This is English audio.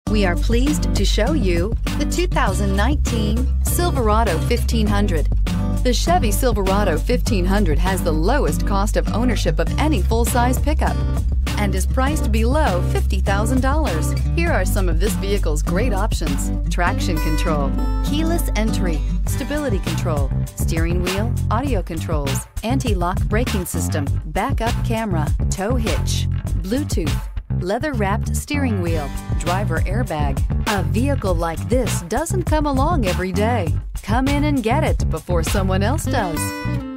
We are pleased to show you the 2019 Silverado 1500. The Chevy Silverado 1500 has the lowest cost of ownership of any full-size pickup and is priced below $50,000. Here are some of this vehicle's great options: traction control, keyless entry, stability control, steering wheel audio controls, anti-lock braking system, backup camera, tow hitch, Bluetooth, leather-wrapped steering wheel, driver airbag. A vehicle like this doesn't come along every day. Come in and get it before someone else does.